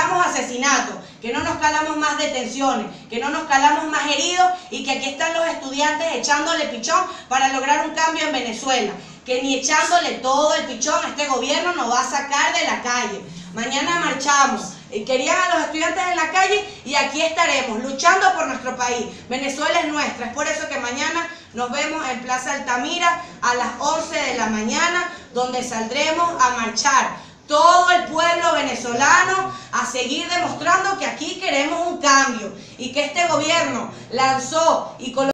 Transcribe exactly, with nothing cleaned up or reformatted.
calamos asesinatos, que no nos calamos más detenciones, que no nos calamos más heridos y que aquí están los estudiantes echándole pichón para lograr un cambio en Venezuela, que ni echándole todo el pichón este gobierno nos va a sacar de la calle. Mañana marchamos, querían a los estudiantes en la calle y aquí estaremos luchando por nuestro país. Venezuela es nuestra, es por eso que mañana nos vemos en Plaza Altamira a las once de la mañana, donde saldremos a marchar todo el pueblo venezolano a seguir demostrando que aquí queremos un cambio y que este gobierno lanzó y colocó